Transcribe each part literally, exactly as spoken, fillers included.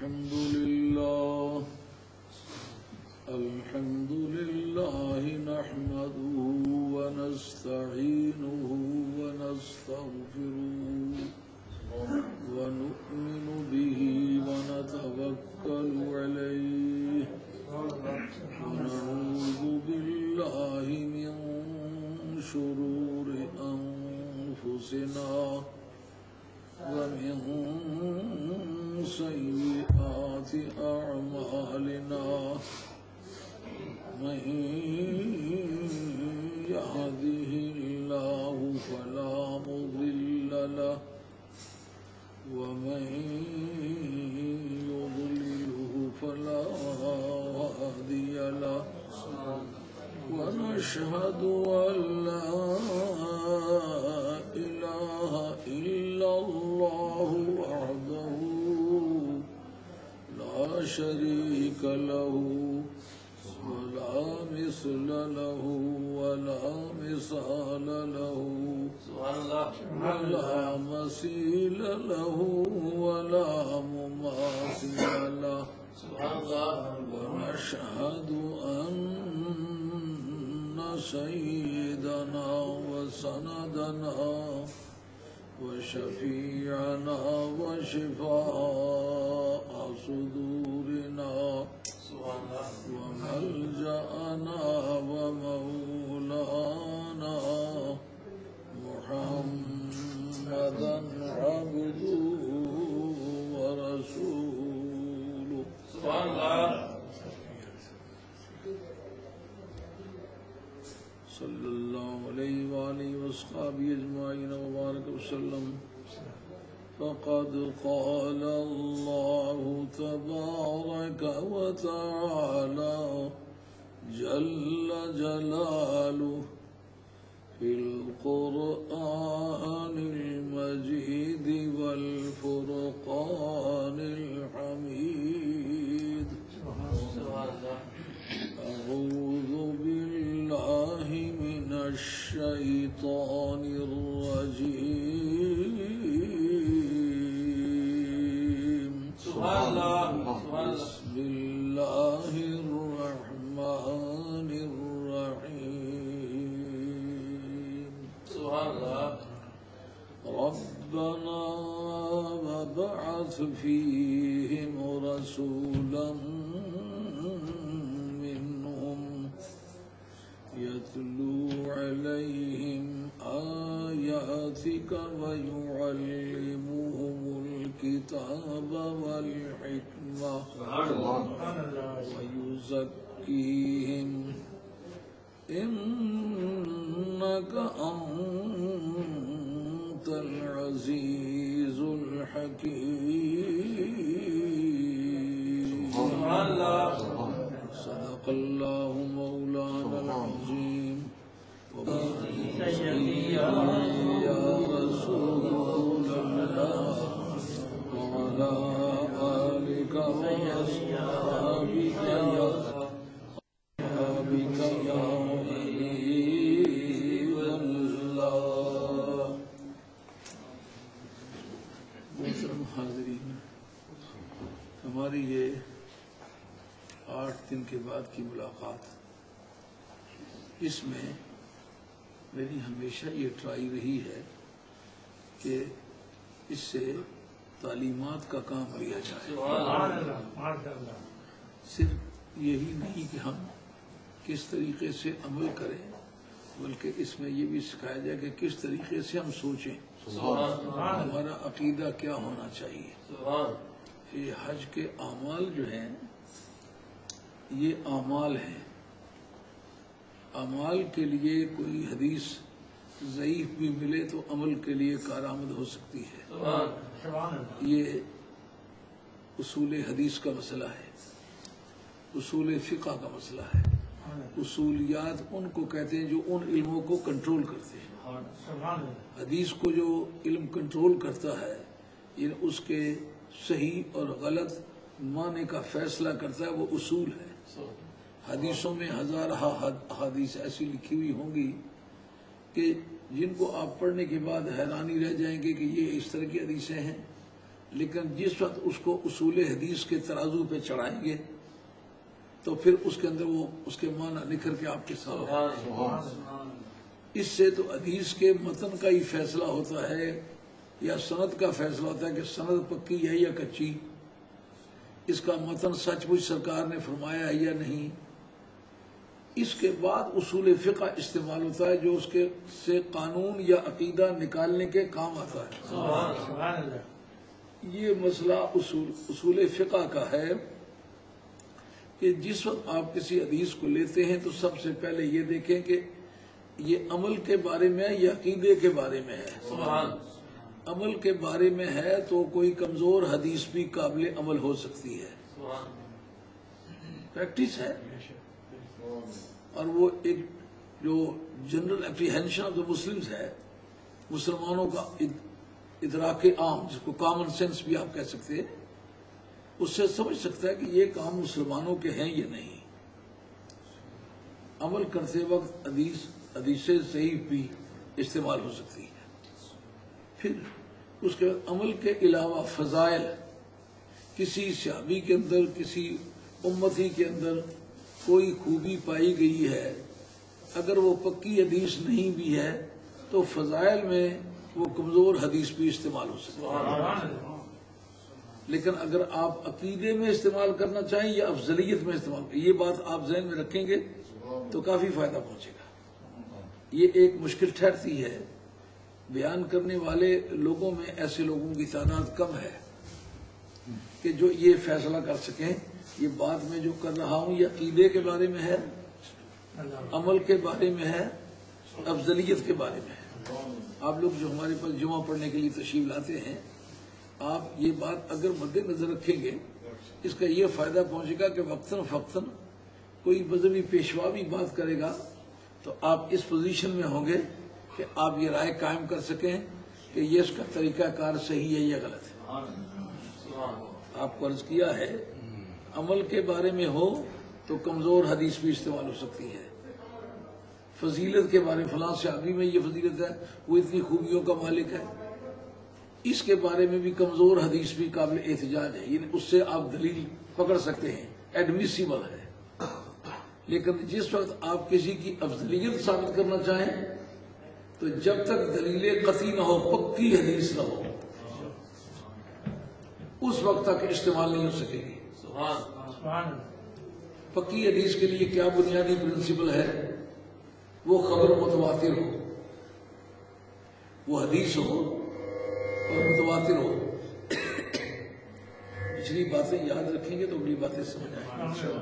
الحمد لله الحمد لله نحمده ونستعينه ونستغفره ونؤمن به ونتوكل عليه ونعوذ بالله من شرور أنفسنا ومن سيئات أعمالنا من يهده الله فلا مضل له ومن يضلله فلا هادي له ونشهد أن لا إله إلا الله وحده لا شريك له ولا مثل له ولا مثال له ولا مثيل له ولا مماثل له ونشهد أن سيدنا وسندنا وشفيعنا وشفاء صدورنا وملجأنا ومولانا محمدا عبده ورسوله صلی اللہ علیہ وآلہ وصحبہ اجمعین وبارک وسلم فقد قال اللہ تبارک وتعالى جل جلالہ في القرآن المجيد والفرقان الحميد أعوذ بالله من الشيطان الرجيم بسم الله الرحمن الرحيم ربنا وابعث فيهم رسولا يتلو عليهم آياتك ويعلمهم الكتاب والحكمة ويزكيهم إنك أنت العزيز الحكيم صدق الله مولانا العظيم سيدي يا رسول الله وعلى آلك وأصحابك يا حبيبك يا حبيب الله. محترم حاضرین، ہماری یہ آٹھ دن کے بعد کی ملاقات، اس میں میری ہمیشہ یہ ٹرائی رہی ہے کہ اس سے تعلیمات کا کام لیا جائے. صرف یہی نہیں کہ ہم کس طریقے سے عمل کریں، بلکہ اس میں یہ بھی سکھایا جائے کہ کس طریقے سے ہم سوچیں، ہمارا عقیدہ کیا ہونا چاہیے. یہ حج کے اعمال جو ہیں یہ اعمال ہیں. اعمال کے لیے کوئی حدیث ضعیف بھی ملے تو عمل کے لیے کارآمد ہو سکتی ہے. یہ اصول حدیث کا مسئلہ ہے، اصول فقہ کا مسئلہ ہے. اصولیات ان کو کہتے ہیں جو ان علموں کو کنٹرول کرتے ہیں. حدیث کو جو علم کنٹرول کرتا ہے، یعنی اس کے صحیح اور غلط معنی کا فیصلہ کرتا ہے، وہ اصول ہے. حدیثوں میں ہزارہ حدیث ایسی لکھی ہوئی ہوں گی کہ جن کو آپ پڑھنے کے بعد حیرانی رہ جائیں گے کہ یہ اس طرح کی حدیثیں ہیں. لیکن جس وقت اس کو اصول حدیث کے ترازو پہ چڑھائیں گے تو پھر اس کے اندر وہ اس کے معنی نکھر کے آپ کے ساتھ، اس سے تو حدیث کے متن کا ہی فیصلہ ہوتا ہے یا سند کا فیصلہ ہوتا ہے کہ سند پکی ہے یا کچی، اس کا متن سچ مچ سرکار نے فرمایا ہے یا نہیں۔ اس کے بعد اصول فقہ استعمال ہوتا ہے جو اس کے سے قانون یا عقیدہ نکالنے کے کام آتا ہے۔ سبحان اللہ۔ یہ مسئلہ اصول اصول فقہ کا ہے کہ جس وقت آپ کسی حدیث کو لیتے ہیں تو سب سے پہلے یہ دیکھیں کہ یہ عمل کے بارے میں ہے یا عقیدے کے بارے میں ہے۔ سبحان۔ عمل کے بارے میں ہے تو کوئی کمزور حدیث بھی قابل عمل ہو سکتی ہے، پریکٹس ہے، اور وہ ایک جو general apprehension of the Muslims ہے، مسلمانوں کا ادراک عام جس کو کامن سینس بھی آپ کہہ سکتے ہیں، اس سے سمجھ سکتا ہے کہ یہ کام مسلمانوں کے ہیں یا نہیں۔ عمل کرتے وقت حدیث حدیث صحیح بھی استعمال ہو سکتی ہے۔ پھر اس کے بعد عمل کے علاوہ فضائل، کسی صحابی کے اندر کسی امتی کے اندر کوئی خوبی پائی گئی ہے، اگر وہ پکی حدیث نہیں بھی ہے تو فضائل میں وہ کمزور حدیث بھی استعمال ہو سکتی ہے۔ لیکن اگر آپ عقیدے میں استعمال کرنا چاہیں یا افضلیت میں استعمال کریں، یہ بات آپ ذہن میں رکھیں گے تو کافی فائدہ پہنچے گا۔ یہ ایک مشکل ٹھہرتی ہے، بیان کرنے والے لوگوں میں ایسے لوگوں کی تعداد کم ہے کہ جو یہ فیصلہ کر سکیں یہ بات میں جو کر رہا ہوں یہ عقیدے کے بارے میں ہے، عمل کے بارے میں ہے، افضلیت کے بارے میں ہے۔ آپ لوگ جو ہمارے پاس جمعہ پڑھنے کے لیے تشریف لاتے ہیں، آپ یہ بات اگر مد نظر رکھیں گے اس کا یہ فائدہ پہنچے گا کہ وقتاً فوقتاً کوئی مذہبی پیشوا بھی بات کرے گا تو آپ اس پوزیشن میں ہوں گے کہ آپ یہ رائے قائم کر سکیں کہ یہ اس کا طریقہ کار صحیح ہے یا غلط ہے۔ آپ کو عرض کیا ہے عمل کے بارے میں ہو تو کمزور حدیث بھی استعمال ہو سکتی ہے، فضیلت کے بارے میں فلاں صحابی میں یہ فضیلت ہے، وہ اتنی خوبیوں کا مالک ہے، اس کے بارے میں بھی کمزور حدیث بھی قابل احتجاج ہے، یعنی اس سے آپ دلیل پکڑ سکتے ہیں، ایڈمیسیبل ہے۔ لیکن جس وقت آپ کسی کی افضلیت ثابت کرنا چاہیں تو جب تک دلیل قطعی نہ ہو، پکی حدیث نہ ہو، اس وقت تک استعمال نہیں ہو سکے گی۔ پکی حدیث کے لیے کیا بنیادی پرنسپل ہے؟ وہ خبر متواتر ہو، وہ حدیث ہو اور متواتر ہو۔ پچھلی باتیں یاد رکھیں گے تو اگلی باتیں سمجھ آئیں گے۔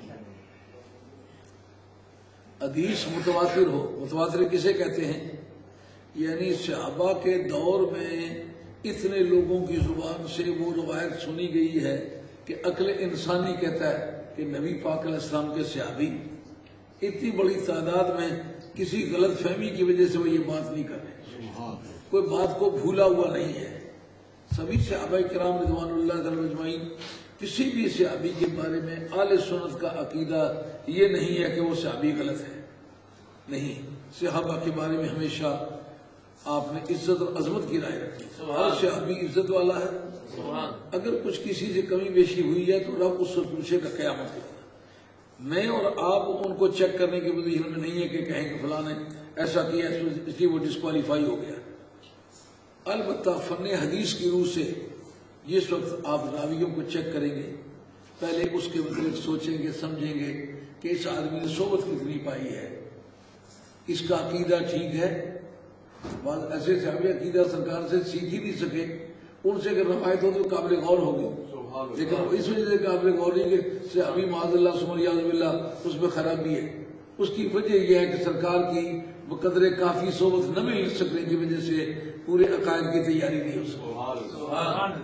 حدیث متواتر ہو، متواتر کسے کہتے ہیں؟ یعنی صحابہ کے دور میں اتنے لوگوں کی زبان سے وہ روایت سنی گئی ہے کہ عقل انسانی کہتا ہے کہ نبی پاک علیہ السلام کے صحابی اتنی بڑی تعداد میں کسی غلط فہمی کی وجہ سے وہ یہ بات نہیں کر رہے، کوئی بات کو بھولا ہوا نہیں ہے۔ سبھی صحابہ کرام رضوان اللہ تعالی اجمعین، کسی بھی صحابی کے بارے میں اہل سنت کا عقیدہ یہ نہیں ہے کہ وہ صحابی غلط ہے، نہیں، صحابہ کے بارے میں ہمیشہ آپ نے عزت اور عظمت کی رائے رکھی، ہر صحابی عزت والا ہے، اگر کچھ کسی سے کمی بیشی ہوئی ہے تو رب اس سے پوچھے گا قیامت کے دن۔ میں اور آپ ان کو چیک کرنے کی پوزیشن میں نہیں ہے کہ کہیں کہ فلاں نے ایسا کیا اس لیے وہ ڈسکوالیفائی ہو گیا۔ البتہ فن حدیث کی روح سے جس وقت آپ راویوں کو چیک کریں گے پہلے اس کے متعلق سوچیں گے، سمجھیں گے کہ اس آدمی نے صحبت کتنی پائی ہے، اس کا عقیدہ ٹھیک ہے۔ بعض ایسے صحابی عقیدہ سرکار سے سیکھ ہی نہیں سکے، ان سے اگر روایت ہو تو قابل غور ہوگی، لیکن وہ اس وجہ سے قابل غور نہیں کہ صحابی معاذ اللہ ثم عیاذ باللہ اس میں خرابی ہے۔ اس کی وجہ یہ ہے کہ سرکار کی بقدر کافی صحبت نہ مل سکنے کی وجہ سے پورے عقائد کی تیاری نہیں ہو سکتی۔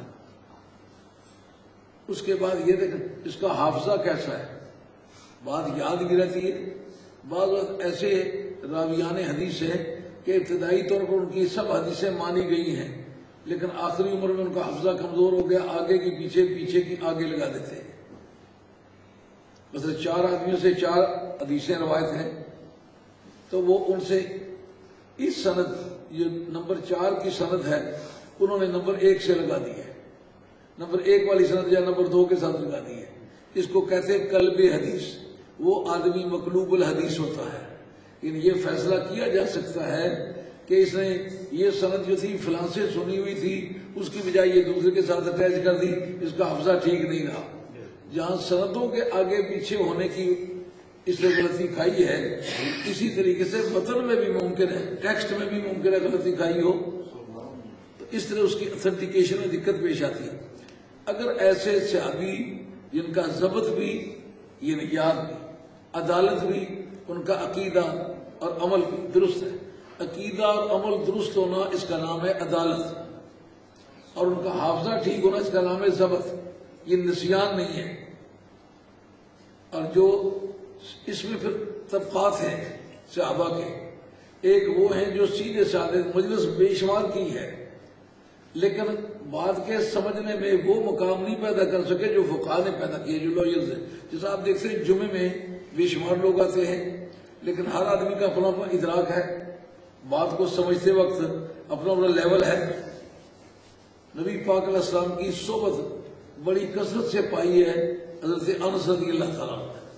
اس کے بعد یہ دیکھ اس کا حافظہ کیسا ہے، بات یاد بھی رہتی ہے۔ بعض وقت ایسے راویان حدیث ہیں کہ ابتدائی طور پر ان کی سب حدیثیں مانی گئی ہیں لیکن آخری عمر میں ان کا حافظہ کمزور ہو گیا، آگے کی پیچھے پیچھے کی آگے لگا دیتے ہیں۔ مثلا چار آدمیوں سے چار حدیثیں روایت ہیں تو وہ ان سے اس سند، یہ نمبر چار کی سند ہے، انہوں نے نمبر ایک سے لگا دی ہے، نمبر ایک والی سند یا نمبر دو کے ساتھ لگا دی ہے. اس کو کہتے ہیں قلب حدیث. وہ آدمی مقلوب الحدیث ہوتا ہے. یعنی یہ فیصلہ کیا جا سکتا ہے کہ اس نے یہ سند جو تھی فلاں سے سنی ہوئی تھی، اس کی بجائے یہ دوسرے کے ساتھ اٹیچ کر دی، اس کا حافظہ ٹھیک نہیں رہا. جہاں سندوں کے آگے پیچھے ہونے کی اس نے غلطی کھائی ہے، اسی طریقے سے متن میں بھی ممکن ہے، ٹیکسٹ میں بھی ممکن ہے غلطی کھائی ہو، تو اس طرح اس کی اتھینٹیکیشن میں دقت پیش آتی ہے. اگر ایسے صحابی جن کا ضبط بھی، یعنی یاد بھی، عدالت بھی، ان کا عقیدہ اور عمل بھی درست ہے. عقیدہ اور عمل درست ہونا اس کا نام ہے عدالت، اور ان کا حافظہ ٹھیک ہونا اس کا نام ہے ضبط. یہ نسیان نہیں ہے. اور جو اس میں پھر طبقات ہیں صحابہ کے، ایک وہ ہیں جو سیدھے سادے مجلس بے شمار کی ہے، لیکن بات کے سمجھنے میں وہ مقام نہیں پیدا کر سکے جو فقہاء نے پیدا کیے، جو لوئرز ہیں. جیسا آپ دیکھتے ہیں جمعے میں بے شمار لوگ آتے ہیں، لیکن ہر آدمی کا اپنا اپنا ادراک ہے، بات کو سمجھتے وقت اپنا اپنا لیول ہے. نبی پاک علیہ السلام کی صحبت بڑی کثرت سے پائی ہے حضرت انس رضی اللہ تعالیٰ.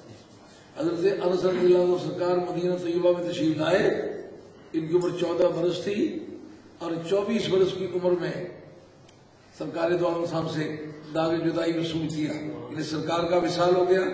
حضرت انس رضی اللہ عنہ سرکار مدینہ طیبہ میں تشریف لائے. ان کی عمر چودہ برس تھی، اور چوبیس برس کی عمر میں سرکار دو عالم صاحب سے داغ جدائی وصول کیا. انہیں سرکار کا وصال ہو گیا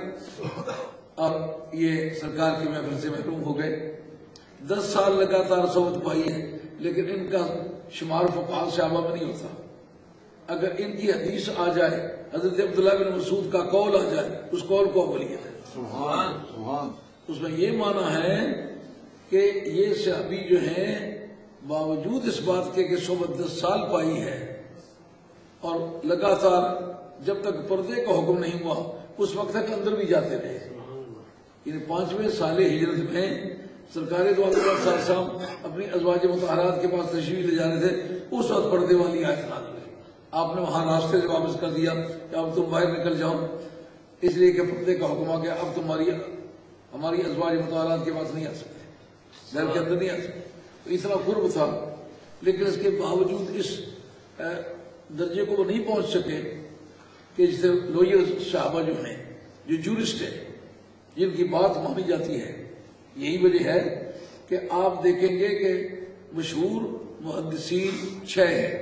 اور یہ سرکار کی محفل سے محروم ہو گئے. دس سال لگاتار صحبت پائی ہے، لیکن ان کا شمار فقہاء صحابہ میں نہیں ہوتا. اگر ان کی حدیث آ جائے، حضرت عبداللہ بن مسعود کا قول آ جائے، اس قول کو اولیت ہے. سبحان سبحان. اس میں یہ معنی ہے کہ یہ صحابی جو ہیں باوجود اس بات کے کہ صحبت دس سال پائی ہے اور لگاتار جب تک پردے کا حکم نہیں ہوا اس وقت تک اندر بھی جاتے رہے. یعنی پانچویں سال ہجرت میں سرکار دو عالم صاحب اپنی ازواج مطہرات کے پاس تشریف لے جانے تھے، اس وقت پردے والی آیت نازل ہوئی. آپ نے وہاں راستے سے واپس کر دیا کہ اب تم باہر نکل جاؤ، اس لیے کہ پردے کا حکم آ گیا، اب تمہاری ہماری ازواج مطہرات کے پاس نہیں آ سکتے، گھر کے اندر نہیں آ سکتے. تو اتنا قرب تھا، لیکن اس کے باوجود اس درجے کو وہ نہیں پہنچ سکے کہ جسے لوئر صحابہ جو ہیں، جو جورسٹ ہیں، جن کی بات مانی جاتی ہے. یہی وجہ ہے کہ آپ دیکھیں گے کہ مشہور محدثین چھ ہیں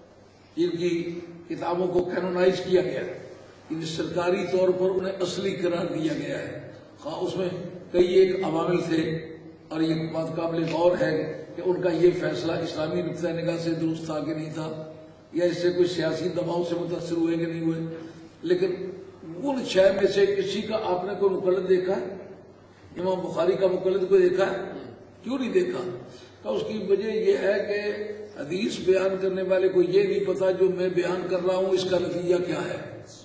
جن کی کتابوں کو کینونائز کیا گیا ہے، ان سرکاری طور پر انہیں اصلی قرار دیا گیا ہے. خواہ اس میں کئی ایک عوامل تھے، اور یہ بات قابل غور ہے کہ ان کا یہ فیصلہ اسلامی نقطۂ نگاہ سے درست تھا کہ نہیں تھا، یا اس سے کوئی سیاسی دباؤ سے متاثر ہوئے کہ نہیں ہوئے. لیکن ان چھ میں سے کسی کا آپ نے کوئی مقلد دیکھا ہے؟ امام بخاری کا مقلد کو دیکھا ہے؟ کیوں نہیں دیکھا؟ تو اس کی وجہ یہ ہے کہ حدیث بیان کرنے والے کو یہ نہیں پتا جو میں بیان کر رہا ہوں اس کا نتیجہ کیا ہے،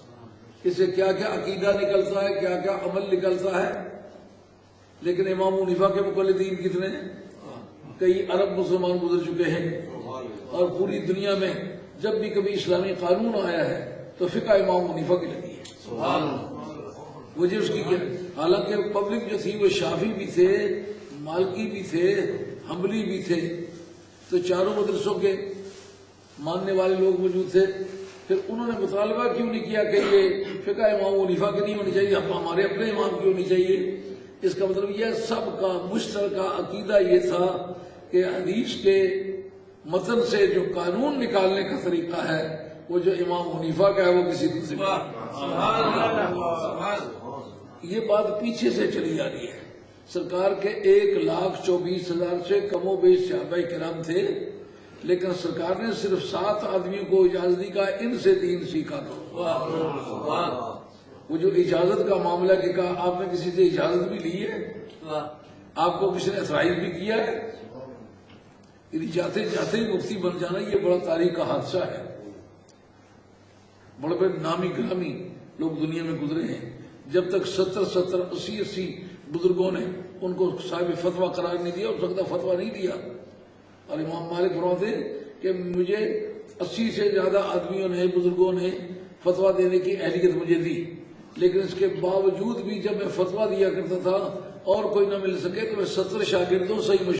اس سے کیا کیا عقیدہ نکلتا ہے، کیا کیا عمل نکلتا ہے. لیکن امام حنیفہ کے مقلدین کتنے ہیں؟ کئی ارب مسلمان گزر چکے ہیں، اور پوری دنیا میں جب بھی کبھی اسلامی قانون آیا ہے تو فقہ امام حنیفہ کی لگی ہے. وجہ اس کی کیا؟ حالانکہ پبلک جو تھی وہ شافعی بھی تھے، مالکی بھی تھے، حنبلی بھی تھے، تو چاروں مدرسوں کے ماننے والے لوگ موجود تھے. پھر انہوں نے مطالبہ کیوں نہیں کیا کہ یہ فقہ امام حنیفہ کی نہیں ہونی چاہیے، ہمارے اپنے امام کی ہونی چاہیے؟ اس کا مطلب یہ سب کا مشترکہ عقیدہ یہ تھا کہ حدیث کے متن سے جو قانون نکالنے کا طریقہ ہے وہ جو امام حنیفہ کا ہے وہ کسی دوسرے کا. یہ بات پیچھے سے چلی جا رہی ہے. سرکار کے ایک لاکھ چوبیس ہزار سے کم و بیش صحابہ کرام تھے، لیکن سرکار نے صرف سات آدمیوں کو اجازت دی کا ان سے دین سیکھا دو. وہ جو اجازت کا معاملہ کہ کہا آپ نے کسی سے اجازت بھی لی ہے، آپ کو کسی نے اثرائیل بھی کیا ہے. جاتے جاتے ہی مفتی بن جانا یہ بڑا تاریخ کا حادثہ ہے. بڑے بڑے نامی گرامی لوگ دنیا میں گزرے ہیں، جب تک ستر ستر اسی اسی بزرگوں نے ان کو صاحب فتویٰ قرار نہیں دیا، اس وقت فتویٰ نہیں دیا. اور امام مالک فرماتے کہ مجھے اسی سے زیادہ آدمیوں نے، بزرگوں نے فتویٰ دینے کی اہلیت مجھے دی، لیکن اس کے باوجود بھی جب میں فتویٰ دیا کرتا تھا اور کوئی نہ مل سکے تو میں ستر شاگردوں سے ہی